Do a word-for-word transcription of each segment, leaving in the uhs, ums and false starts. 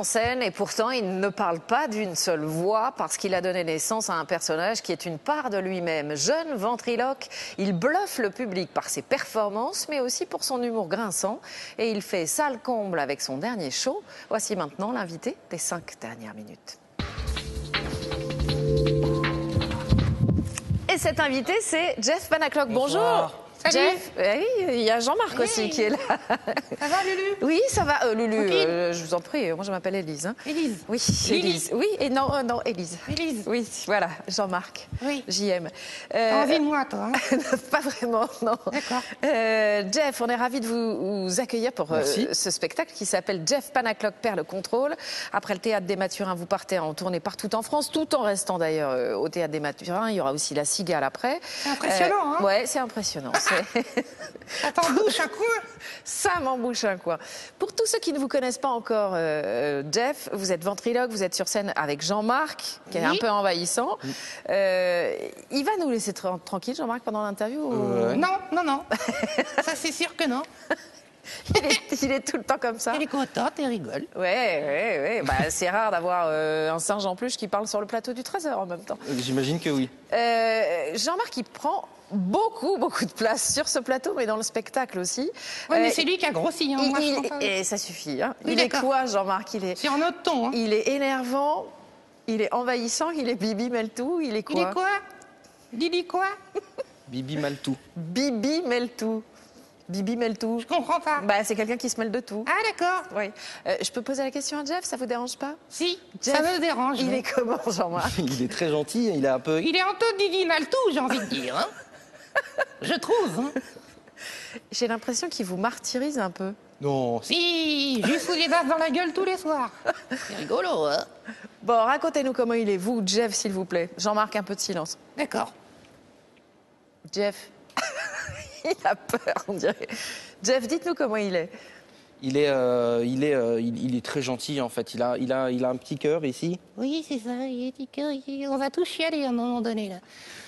en scène et pourtant il ne parle pas d'une seule voix parce qu'il a donné naissance à un personnage qui est une part de lui-même. Jeune ventriloque, il bluffe le public par ses performances mais aussi pour son humour grinçant et il fait sale comble avec son dernier show. Voici maintenant l'invité des cinq dernières minutes. Et cet invité, c'est Jeff Panaclock. Bonjour. Salut. Jeff, oui, il y a Jean-Marc Oui. aussi qui est là. Ça va, Lulu? Oui, ça va, euh, Lulu. Tranquille. euh, je vous en prie, moi je m'appelle Élise. Hein. Élise. Oui, Lily. Élise. Oui, et non, euh, non, Élise. Élise. Oui, voilà, Jean-Marc. Oui. J M. T'as envie de moi, toi, hein? Pas vraiment, non. D'accord. Euh, Jeff, on est ravis de vous, vous accueillir pour euh, ce spectacle qui s'appelle Jeff Panaclock perd le contrôle. Après le Théâtre des Mathurins, vous partez en tournée partout en France, tout en restant d'ailleurs euh, au Théâtre des Mathurins. Il y aura aussi la Cigale après. C'est impressionnant, hein? Ouais, c'est impressionnant. C'est- Ça t'embouche un coup? Ça m'embouche un coin. Pour tous ceux qui ne vous connaissent pas encore, euh, Jeff, vous êtes ventriloque, vous êtes sur scène avec Jean-Marc, qui est Oui. un peu envahissant. Euh, il va nous laisser tra- tranquille, Jean-Marc, pendant l'interview ou- Ouais. Non, non, non. Ça, c'est sûr que non. il, est, il est tout le temps comme ça. Elle est contente et rigole. Ouais, ouais, ouais. Bah, c'est rare d'avoir euh, un singe en plus qui parle sur le plateau du treize heures en même temps. J'imagine que oui. Euh, Jean-Marc, il prend beaucoup, beaucoup de place sur ce plateau, mais dans le spectacle aussi. Ouais, mais Euh, c'est lui qui a grossi, hein. il- Moi, je il- comprends pas. et ça suffit. Hein. Oui, il est d'accord. quoi, Jean-Marc? Il est, C'est en autre ton, hein. il est énervant, il est envahissant, il est Bibi Meltou, il est quoi? Il est quoi? Didi quoi? Bibi Maltou. Bibi Meltou. Bibi Meltou. Je comprends pas. Bah, c'est quelqu'un qui se mêle de tout. Ah, d'accord. Oui. Euh, je peux poser la question à Jeff, ça vous dérange pas? Si, Jeff, ça me dérange. Il mais- est comment, Jean-Marc? Il est très gentil, il est un peu... Il est en taux Didi Maltou, j'ai envie de dire, hein. Je trouve, hein. J'ai l'impression qu'il vous martyrise un peu. Non, Si, je lui fous des baffes dans la gueule tous les soirs. C'est rigolo, hein. Bon, racontez-nous comment il est, vous, Jeff, s'il vous plaît. Jean-Marc, un peu de silence. D'accord. Jeff. Il a peur, on dirait. Jeff, dites-nous comment il est. il est, euh, il, est, euh, il, il est très gentil en fait. Il a, il a, il a un petit cœur ici. Oui, c'est ça, il est petit cœur, il- on va tous chialer à un moment donné, là.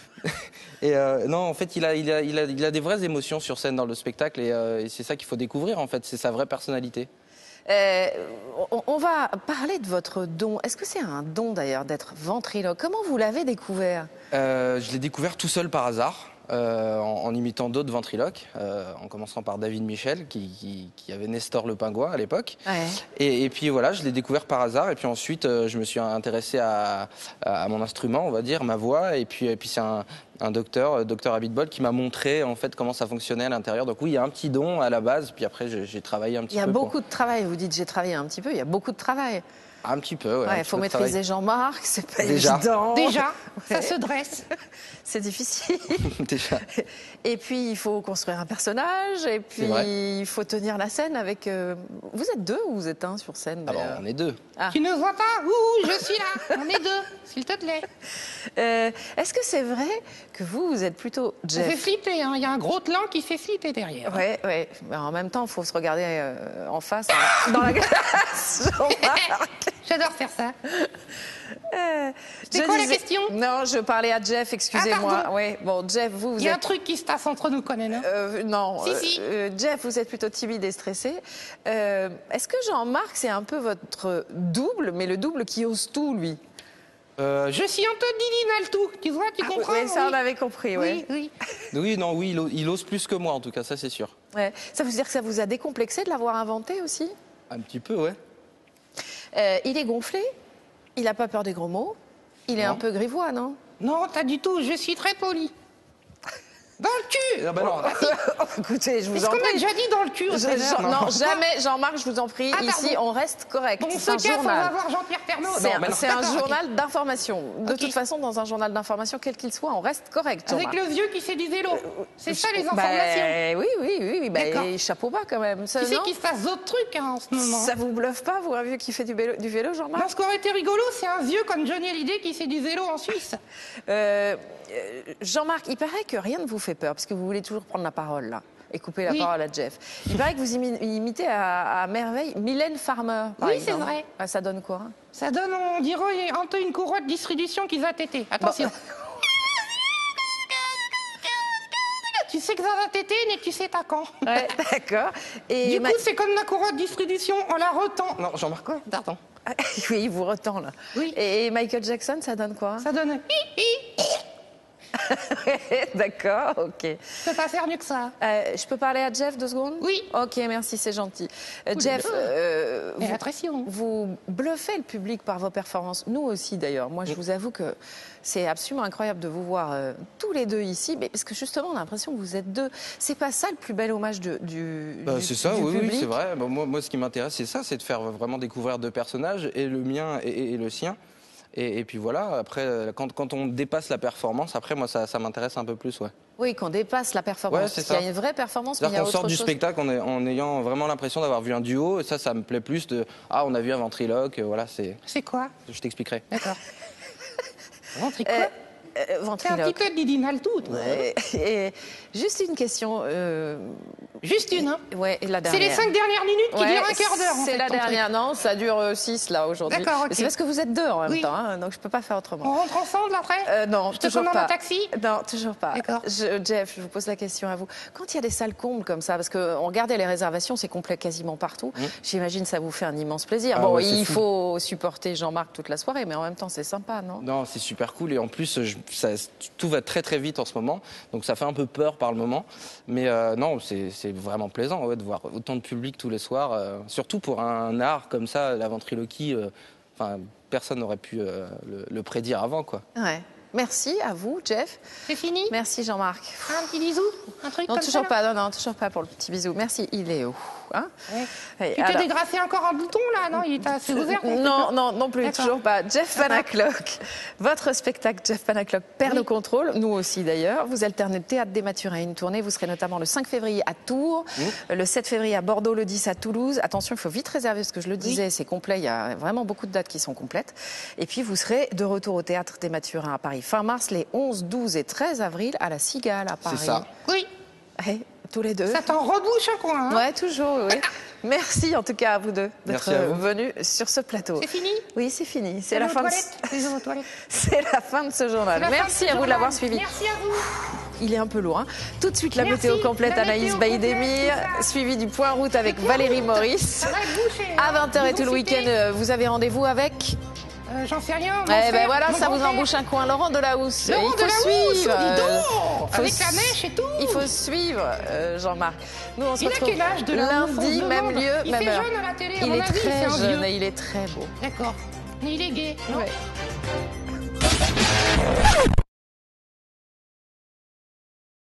Et euh, non, en fait, il a, il, a, il, a, il a des vraies émotions sur scène dans le spectacle et, euh, et c'est ça qu'il faut découvrir en fait. C'est sa vraie personnalité. Euh, on, on va parler de votre don. Est-ce que c'est un don d'ailleurs d'être ventriloque? Comment vous l'avez découvert? Euh, je l'ai découvert tout seul par hasard. Euh, en, en imitant d'autres ventriloques, euh, en commençant par David Michel, qui, qui, qui avait Nestor le pingouin à l'époque. Ouais. Et, et puis voilà, je l'ai découvert par hasard. Et puis ensuite, euh, je me suis intéressé à, à, à mon instrument, on va dire, ma voix. Et puis, et puis c'est un, un docteur, euh, docteur Abitbol, qui m'a montré en fait comment ça fonctionnait à l'intérieur. Donc oui, il y a un petit don à la base. Puis après, j'ai j'ai travaillé un petit Il y a peu. beaucoup pour- de travail. Vous dites j'ai travaillé un petit peu. Il y a beaucoup de travail. Un petit peu, ouais. un Il petit faut peu de maîtriser travail. Jean-Marc. C'est pas Déjà. évident. Déjà, ça Ouais. se dresse. C'est difficile. Déjà. Et puis il faut construire un personnage. Et puis C'est vrai. il faut tenir la scène avec. euh, Vous êtes deux ou vous êtes un sur scène Ah bon, d'ailleurs on est deux. Ah. Tu ne vois pas? Ouh, je suis là. On est deux, s'il te plaît. Euh, Est-ce que c'est vrai que vous, vous ê't plutôt Ça fait Jeff? flipper, hein. Il y a un gros clan qui fait flipper derrière. Ouais, ouais. Mais en même temps, il faut se regarder euh, en face, hein, dans la glace. Jean-Marc. J'adore faire ça. Euh, C'était je quoi la disais- question? Non, je parlais à Jeff, excusez-moi. Ah, pardon. Oui, bon, Jeff, vous, vous Il y a un êtes... truc qui se passe entre nous, quand même, hein. Euh, non, Si, euh, si. euh, Jeff, vous êtes plutôt timide et stressé. Euh, Est-ce que Jean-Marc, c'est un peu votre double, mais le double qui ose tout, lui? Euh, je- Je suis Anto Didi Maltou, tu vois, tu comprends? Oui, ça, oui. on avait compris, ouais. Oui, oui. Oui, non, oui, il, o- il ose plus que moi en tout cas, ça c'est sûr. Ouais. Ça veut dire que ça vous a décomplexé de l'avoir inventé aussi? Un petit peu, ouais. Euh, il est gonflé, il n'a pas peur des gros mots, il est Non. un peu grivois, non? Non, pas du tout, je suis très poli. Dans le cul! Ah bah non, Écoutez, je vous Est-ce en qu'on a prie. déjà dit dans le cul au Je- trésor? Jean- non, jamais, Jean-Marc, je vous en prie. Ah, Ici, pardon. on reste correct. Bon, C'est un ce cas, on va journal. voir Jean-Pierre Pernaut. C'est Non, un, mais non, c'est un d'accord, ok. journal d'information. De Ok. toute façon, dans un journal d'information, quel qu'il soit, on reste correct, Avec Jean-Marc. le vieux qui fait du vélo. C'est ça les Bah, informations. oui, oui, oui. oui bah, D'accord. et chapeau bas quand même. Ça, Tu sais non qu'il se passe d'autres trucs hein, en ce moment. Ça vous bluffe pas, vous, un vieux qui fait du vélo, du vélo Jean-Marc? Non, ce qui aurait été rigolo, c'est un vieux comme Johnny Hallyday qui fait du vélo en Suisse. Euh, euh, Jean-Marc, il paraît que rien ne vous fait peur, parce que vous voulez toujours prendre la parole, là, et couper la Oui. parole à Jeff. Il paraît que vous imi- imitez à, à merveille Mylène Farmer, par Oui, c'est exemple. vrai. Ah, ça donne quoi? Ça donne, on dirait, un peu une courroie de distribution qui va téter. Attention. Tu sais que ça va téter, mais tu sais pas quand. Ouais, d'accord. Et Du ma- coup, c'est comme la courroie de distribution, on la retend. non, Jean-Marc, quoi Pardon. Oui, il vous retend là. Oui. Et Michael Jackson, ça donne quoi? Ça donne... D'accord, ok. Je peux pas faire mieux que ça. Euh, je peux parler à Jeff deux secondes? Oui. Ok, merci, c'est gentil. Euh, Ouh, Jeff, là. euh, Et vous, la pression. vous bluffez le public par vos performances. Nous aussi, d'ailleurs. Moi, je vous avoue que c'est absolument incroyable de vous voir euh, tous les deux ici, mais parce que justement, on a l'impression que vous êtes deux. C'est pas ça le plus bel hommage de, du, Bah, du c'est ça, du oui, oui, public? c'est vrai. Bah, moi, moi, ce qui m'intéresse, c'est ça, c'est de faire vraiment découvrir deux personnages, et le mien et, et- et le sien. Et, et puis voilà, après, quand, quand on dépasse la performance, après, moi, ça, ça m'intéresse un peu plus, ouais. Oui, qu'on dépasse la performance. Ouais, c'est Parce qu'il y a ça. une vraie performance, mais il y C'est-à-dire a qu'on autre sort du chose. spectacle en, est- en ayant vraiment l'impression d'avoir vu un duo, et ça, ça me plaît plus de « Ah, on a vu un ventriloque, voilà, c'est... C'est quoi? » Je t'expliquerai. D'accord. Ventriloque. Euh, euh, C'est un petit ventriloque. peu de Didinal tout. toi. Et, et juste une question. euh, Juste une, hein. ouais, et la C'est dernière. les cinq dernières minutes qui Ouais, durent un quart d'heure. en C'est fait, la ton truc. dernière. Non, ça dure six là aujourd'hui. D'accord, ok. Mais c'est parce que vous êtes deux en même Oui. temps, hein, donc je peux pas faire autrement. On rentre ensemble après? Euh, non, Je te toujours prends pas. dans un taxi? Non, toujours pas. D'accord. Je- Jeff, je vous pose la question à vous. Quand il y a des salles combles comme ça, parce qu'on regardait les réservations, c'est complet quasiment partout. J'imagine que ça vous fait un immense plaisir. Ah bon, ouais, c'est il fou. faut supporter Jean-Marc toute la soirée, mais en même temps, c'est sympa, non? Non, c'est super cool, et en plus, je- ça- tout va très très vite en ce moment, donc ça fait un peu peur par le moment. Mais euh, non, c'est c'est vraiment plaisant, ouais, de voir autant de public tous les soirs, euh, surtout pour un art comme ça, la ventriloquie. euh, Enfin, personne n'aurait pu euh, le, le prédire avant, quoi. Ouais. Merci à vous, Jeff. C'est fini? Merci, Jean-Marc. Un petit bisou? Un truc Non, comme toujours ça? pas, non, non, toujours pas pour le petit bisou. Merci, il est où hein Ouais. Et Tu t'es alors- dégrassé encore un bouton là? Non, il était assez ouvert. Non, non, non plus, D'accord. toujours pas. Jeff Panacloc, votre spectacle Jeff Panacloc perd Oui. le contrôle, nous aussi d'ailleurs. Vous alternez le théâtre des Mathurins et une tournée. Vous serez notamment le cinq février à Tours, le sept février à Bordeaux, le dix à Toulouse. Attention, il faut vite réserver parce que je le disais, c'est complet. Il y a vraiment beaucoup de dates qui sont complètes. Et puis vous serez de retour au théâtre des Mathurins à Paris fin mars, les onze, douze et treize avril à la Cigale à Paris. C'est ça. Oui, Ouais, tous les deux. ça t'en rebouche un coin. Hein. Ouais, toujours, oui. Merci en tout cas à vous deux d'être Merci à vous. venus sur ce plateau. C'est fini? Oui, c'est fini. C'est Allez la aux fin de... toilettes. Allez aux toilettes. C'est la fin de ce journal. La fin Merci de ce à vous de l'avoir journal. suivi. Merci à vous. Il est un peu lourd. Hein. Tout de suite, la Merci. météo complète, La Anaïs météo Baïdemir, complète, tout ça. suivi du point route avec point Valérie route. Maurice. Ça va être bouché. À hein. vingt heures et tout le Vivocité. week-end, euh, vous avez rendez-vous avec Euh, J'en sais rien. mon Eh ben frère, voilà, mon ça vous grand-père. embouche un coin. Laurent Delahousse. Laurent il faut Delahousse, suivre. dis donc, euh, faut avec la su- mèche et tout. Il faut suivre, euh, Jean-Marc. Nous, on se Il a retrouve quel âge, Delahousse, on lundi, se même demande. lieu, Il même fait heure. jeune à la télé, à Il mon est avis, c'est très un jeune vieux. et il est très beau. D'accord. Mais il est gay, non? Ouais.